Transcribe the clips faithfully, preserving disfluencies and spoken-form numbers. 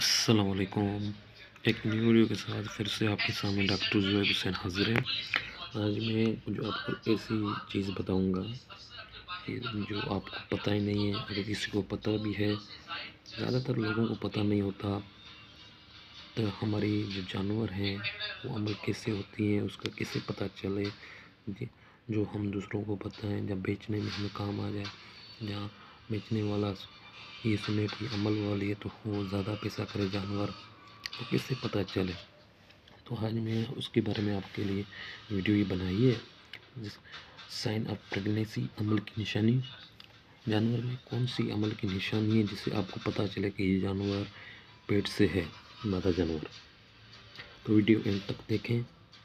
السلام علیکم، ایک نیو ویڈیو کے ساتھ پھر سے آپ کے سامنے ڈاکٹر زبیر حسین حاضر ہے۔ آج میں جو آپ کو ایسی چیز بتاؤں گا کہ جو آپ کو پتہ ہی نہیں ہے، اگر کسی کو پتہ بھی ہے، زیادہ تر لوگوں کو پتہ نہیں ہوتا تو ہماری جو جانور ہیں وہ عمل کیسے ہوتی ہیں، اس کا کیسے پتہ چلے جو ہم دوسروں کو پتہ ہے، جب بیچنے میں ہمیں کام آ جائے، جہاں بیچنے والا یہ سنے کہ عمل والی ہے تو وہ زیادہ پیسہ کرے جانور، تو کیسے پتہ چلے۔ تو آج میں اس کے بارے میں آپ کے لیے ویڈیو یہ بنائی ہے، سائن آف پریگنینسی، عمل کی نشانی۔ جانور میں کون سی عمل کی نشانی ہے جس سے آپ کو پتہ چلے کہ یہ جانور پیٹ سے ہے، مادہ جانور۔ تو ویڈیو اینڈ تک دیکھیں،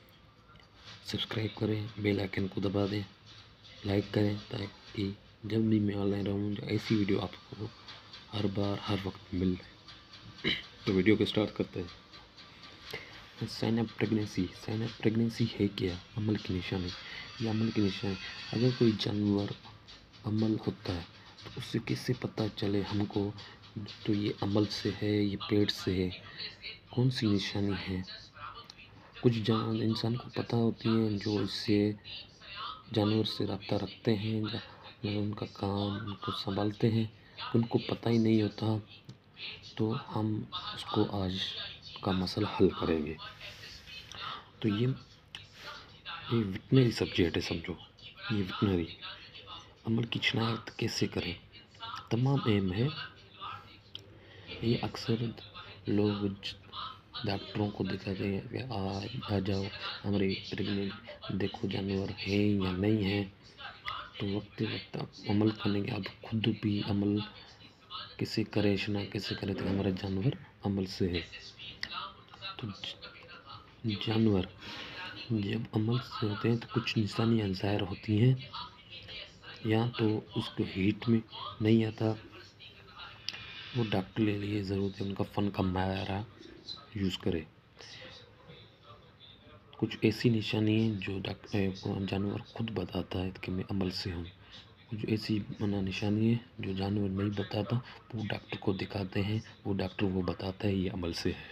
سبسکرائب کریں، بیل آئیکن کو دبا دیں، لائک کریں تاکہ جب بھی میں آن لائن رہوں ایسی ویڈیو آپ کو ہر بار ہر وقت مل جائے۔ تو ویڈیو کو سٹارٹ کرتے ہیں۔ Sign of pregnancy, sign of pregnancy ہے کیا؟ عمل کی نشانی۔ یہ عمل کی نشانی، اگر کوئی جانور عمل ہوتا ہے تو اس سے کیسے پتہ چلے ہم کو تو یہ عمل سے ہے، یہ پیٹ سے ہے، کون سی نشانی ہے۔ کچھ جانور انسان کو پتہ ہوتی ہیں جو اس سے جانور سے رابطہ رکھتے ہیں، ان کا کام ان کو سنبھالتے ہیں، ان کو پتہ ہی نہیں ہوتا، تو ہم اس کو آج کا مسئلہ حل کریں گے۔ تو یہ یہ ویٹنری سبجیکٹ ہے، سمجھو یہ ویٹنری عمل کی شناخت کیسے کریں، تمام اہم ہے۔ یہ اکثر لوگ ڈاکٹروں کو دکھاتے ہیں کہ آ جاؤ ہمارے پریگننٹ دیکھو جانور ہے یا نہیں ہے، تو وقت وقت عمل کرنے کے اب خود بھی عمل کیسے کرے، شناخت کیسے کرے تو ہمارا جانور عمل سے ہے۔ تو جانور جب عمل سے ہوتے ہیں تو کچھ نشانیاں ظاہر ہوتی ہیں، یا تو اس کو ہیٹ میں نہیں آتا، وہ ڈاکٹر کے لیے ضرورت ہے ان کا فن کا معیارہ یوز کرے۔ کچھ ایسی نشانی ہیں جو جانور خود بتاتا ہے کہ میں عمل سے ہوں، کچھ ایسی نشانی ہے جو جانور نہیں بتاتا، وہ ڈاکٹر کو دکھاتے ہیں، وہ ڈاکٹر وہ بتاتا ہے یہ عمل سے ہے۔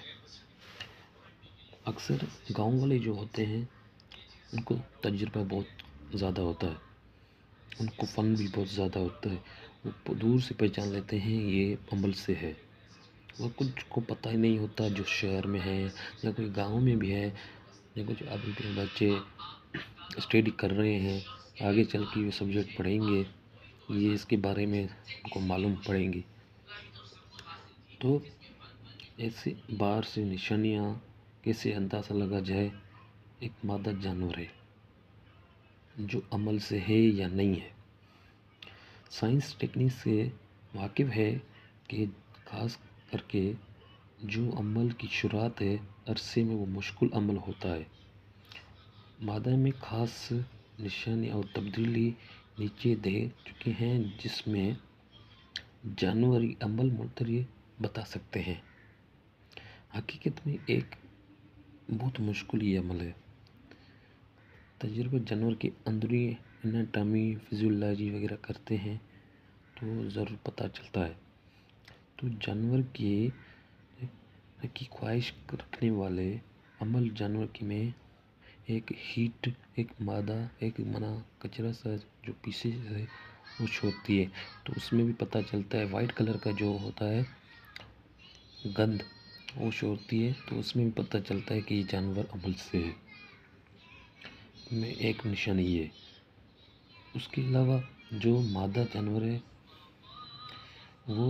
اکثر گاؤں والے جو ہوتے ہیں ان کو تجربہ بہت زیادہ ہوتا ہے، ان کو فن بھی بہت زیادہ ہوتا ہے، وہ دور سے پہچان لیتے ہیں یہ عمل سے ہے۔ وہ کچھ کو پتہ ہی نہیں ہوتا جو شہر میں ہے یا کوئی گاؤں میں بھی ہے، یا کچھ ابھی بھی بچے اسٹڈی کر رہے ہیں، آگے چل کے یہ سبجیکٹ پڑھیں گے، یہ اس کے بارے میں ان کو معلوم پڑیں گی۔ تو ایسے باہر سے نشانیاں کیسے اندازہ لگا جائے ایک مادہ جانور ہے جو عمل سے ہے یا نہیں ہے۔ سائنس ٹیکنیک سے واقف ہے کہ خاص کر کے جو عمل کی شروعات ہے عرصے میں وہ مشکل عمل ہوتا ہے۔ مادہ میں خاص نشانی اور تبدیلی نیچے دے چکے ہیں جس میں جانوری عمل متری بتا سکتے ہیں۔ حقیقت میں ایک بہت مشکل یہ عمل ہے۔ تجربہ جانور کی اندرونی اناٹومی، فزیولوجی وغیرہ کرتے ہیں تو ضرور پتہ چلتا ہے۔ تو جانور کی کی خواہش رکھنے والے عمل جانور کی میں ایک ہیٹ، ایک مادہ، ایک منع کچرا سا جو پیچھے سے وہ چھوڑتی ہے، تو اس میں بھی پتہ چلتا ہے وائٹ کلر کا جو ہوتا ہے گند وہ چھوڑتی ہے، تو اس میں بھی پتہ چلتا ہے کہ یہ جانور عمل سے ہے۔ میں ایک نشانی یہ ہے۔ اس کے علاوہ جو مادہ جانور ہے وہ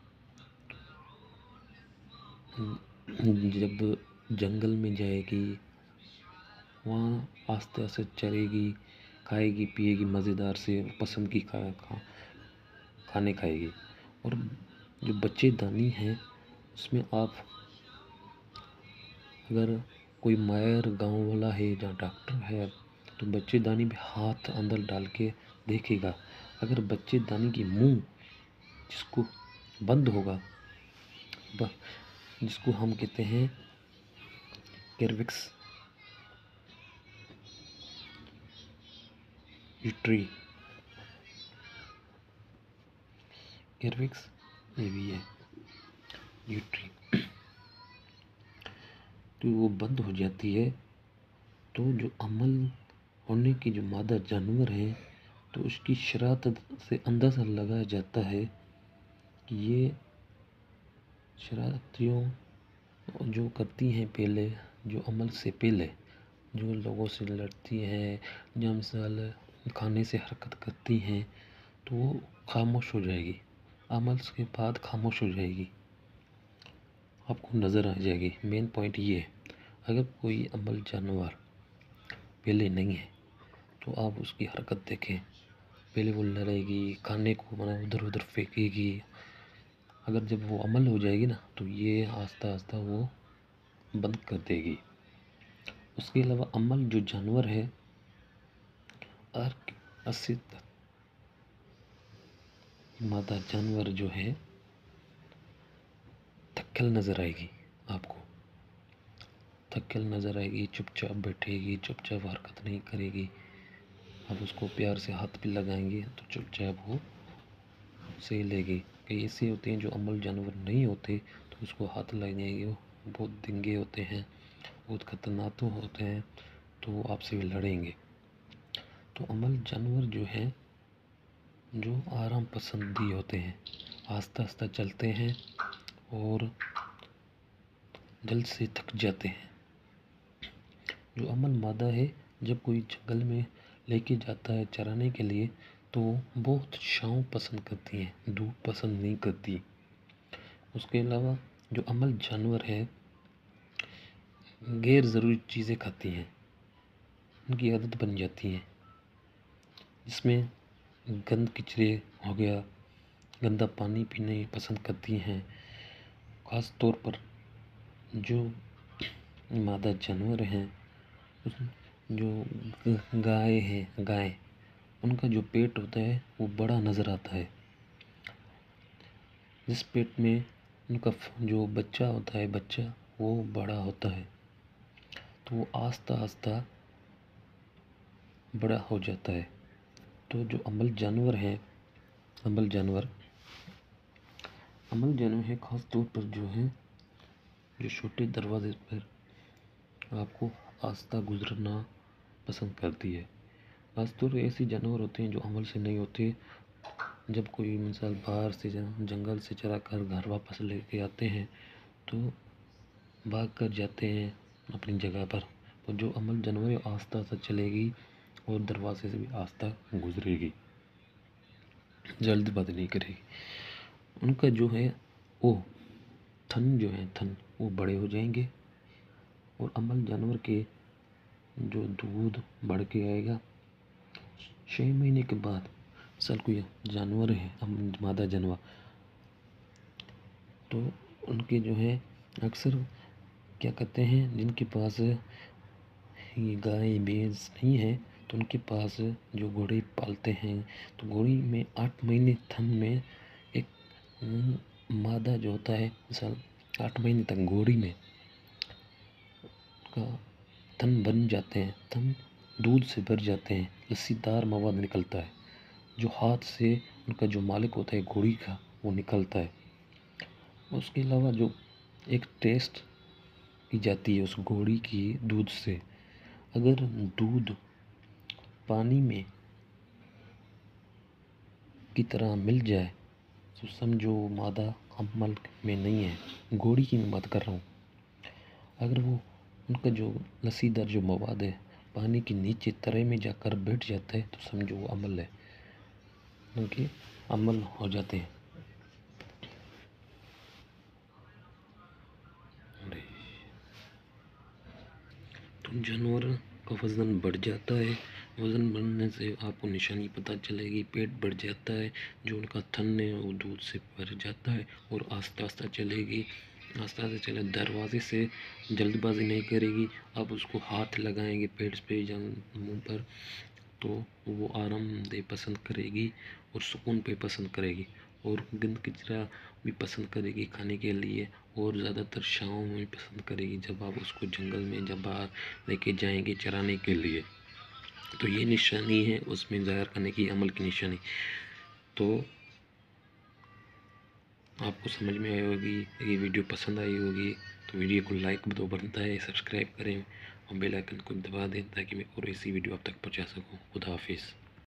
جب جنگل میں جائے گی وہاں آہستہ آہستہ چرے گی، کھائے گی پیے گی، مزیدار سے پسند کی کھانے کھائے گی، اور جو بچے دانی ہیں اس میں آپ اگر کوئی ماہر گاؤں والا ہے جہاں ڈاکٹر ہے تو بچے دانی میں ہاتھ اندر ڈال کے دیکھے گا، اگر بچے دانی کی منہ جس کو بند ہوگا، جس کو ہم کہتے ہیں کیروکس یوٹری، کیروکس یہ بھی ہے یوٹری، تو وہ بند ہو جاتی ہے، تو جو عمل ہونے کی جو مادہ جانور ہے تو اس کی شرارت سے اندازہ لگایا جاتا ہے کہ یہ شرارتیوں جو کرتی ہیں پہلے، جو عمل سے پہلے جو لوگوں سے لڑتی ہیں یا مثال کھانے سے حرکت کرتی ہیں، تو وہ خاموش ہو جائے گی، عمل کے بعد خاموش ہو جائے گی، آپ کو نظر آ جائے گی۔ مین پوائنٹ یہ ہے، اگر کوئی عمل جانور پہلے نہیں ہے تو آپ اس کی حرکت دیکھیں، پہلے وہ لڑے گی، کھانے کو منا ادھر ادھر پھینکے گی، اگر جب وہ عمل ہو جائے گی نا تو یہ آہستہ آہستہ وہ بند کر دے گی۔ اس کے علاوہ عمل جو جانور ہے اسی مادہ جانور جو ہے تھکل نظر آئے گی، آپ کو تھکل نظر آئے گی، چپ چاپ بیٹھے گی، چپ چاپ حرکت نہیں کرے گی، آپ اس کو پیار سے ہاتھ بھی لگائیں گے تو چپ چاپ وہ سے لے گی۔ کئی ایسے ہوتے ہیں جو عمل جانور نہیں ہوتے تو اس کو ہاتھ لگائیں گے، وہ بہت دنگے ہوتے ہیں، بہت خطرناک ہوتے ہیں، تو وہ آپ سے بھی لڑیں گے۔ تو عمل جانور جو ہیں جو آرام پسندی ہوتے ہیں، آہستہ آہستہ چلتے ہیں اور جلد سے تھک جاتے ہیں۔ جو عمل مادہ ہے جب کوئی جنگل میں لے کے جاتا ہے چرانے کے لیے تو بہت چھاؤں پسند کرتی ہیں، دھوپ پسند نہیں کرتی۔ اس کے علاوہ جو عمل جانور ہے غیر ضروری چیزیں کھاتی ہیں، ان کی عادت بن جاتی ہے، جس میں گند کچرے ہو گیا، گندا پانی پینے پسند کرتی ہیں۔ خاص طور پر جو مادہ جانور ہیں، جو گائے ہیں گائے ان کا جو پیٹ ہوتا ہے وہ بڑا نظر آتا ہے، جس پیٹ میں ان کا جو بچہ ہوتا ہے بچہ وہ بڑا ہوتا ہے، تو وہ آہستہ آہستہ بڑا ہو جاتا ہے۔ تو جو عمل جانور ہیں عمل جانور عمل جانور ہے خاص طور پر جو ہے جو چھوٹے دروازے پر آپ کو آہستہ گزرنا پسند کرتی ہے۔ خاص طور پر ایسے جانور ہوتے ہیں جو عمل سے نہیں ہوتے، جب کوئی مثال باہر سے جنگل سے چرا کر گھر واپس لے کے آتے ہیں تو بھاگ کر جاتے ہیں اپنی جگہ پر، تو جو عمل جانور آہستہ آہستہ چلے گی اور دروازے سے بھی آہستہ گزرے گی، جلد بازی نہیں کرے گی۔ ان کا جو ہے وہ تھن جو ہے تھن وہ بڑے ہو جائیں گے، اور عمل جانور کے جو دودھ بڑھ کے آئے گا چھ مہینے کے بعد، مثال کوئی جانور ہے مادہ جانور تو ان کے جو ہے اکثر کیا کرتے ہیں جن کے پاس یہ گائے بھینس نہیں ہے تو ان کے پاس جو گھوڑے پالتے ہیں تو گھوڑی میں آٹھ مہینے تھن میں ایک مادہ جو ہوتا ہے، مثال آٹھ مہینے تک گھوڑی میں کا تھن بن جاتے ہیں، تھن دودھ سے بھر جاتے ہیں، لسی دار مواد نکلتا ہے جو ہاتھ سے ان کا جو مالک ہوتا ہے گھوڑی کا وہ نکلتا ہے۔ اس کے علاوہ جو ایک ٹیسٹ کی جاتی ہے اس گھوڑی کی دودھ سے، اگر دودھ پانی میں کی طرح مل جائے تو سمجھو مادہ عمل میں نہیں ہے، گھوڑی کی میں بات کر رہا ہوں۔ اگر وہ ان کا جو لسی دار جو مواد ہے پانی کے نیچے ترے میں جا کر بیٹھ جاتا ہے تو سمجھو وہ عمل ہے، ان کے عمل ہو جاتے ہیں۔ تو جانور کا وزن بڑھ جاتا ہے، وزن بڑھنے سے آپ کو نشانی پتہ چلے گی، پیٹ بڑھ جاتا ہے، جو ان کا تھن ہے وہ دودھ سے بھر جاتا ہے اور آہستہ آہستہ چلے گی، آہستہ آہستہ چلے دروازے سے جلد بازی نہیں کرے گی، آپ اس کو ہاتھ لگائیں گے پیٹ پہ یا منہ پر تو وہ آرام دہ پسند کرے گی اور سکون پہ پسند کرے گی، اور گند کچرا بھی پسند کرے گی کھانے کے لیے، اور زیادہ تر چھاؤں میں پسند کرے گی جب آپ اس کو جنگل میں جب باہر لے کے جائیں گے چرانے کے لیے۔ تو یہ نشانی ہے اس میں ظاہر کرنے کی عمل کی نشانی۔ تو آپ کو سمجھ میں آئی ہوگی، یہ ویڈیو پسند آئی ہوگی تو ویڈیو کو لائک تو بنتا ہے، سبسکرائب کریں اور بیل آئیکن کو دبا دیں تاکہ میں اور ایسی ویڈیو آپ تک پہنچا سکوں۔ خدا حافظ۔